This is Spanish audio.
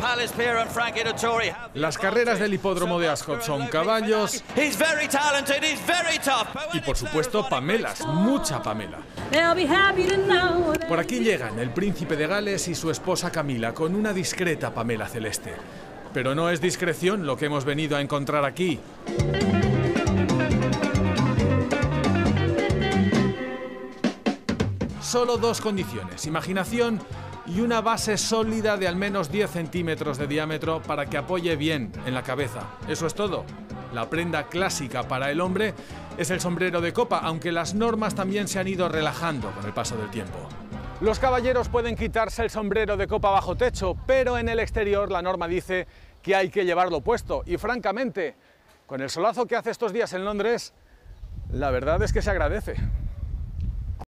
Las carreras del hipódromo de Ascot son caballos y, por supuesto, pamelas, mucha pamela. Por aquí llegan el príncipe de Gales y su esposa Camila con una discreta pamela celeste. Pero no es discreción lo que hemos venido a encontrar aquí. Solo dos condiciones: imaginación y una base sólida de al menos 10 centímetros de diámetro para que apoye bien en la cabeza. Eso es todo. La prenda clásica para el hombre es el sombrero de copa, aunque las normas también se han ido relajando con el paso del tiempo. Los caballeros pueden quitarse el sombrero de copa bajo techo, pero en el exterior la norma dice que hay que llevarlo puesto. Y francamente, con el solazo que hace estos días en Londres, la verdad es que se agradece.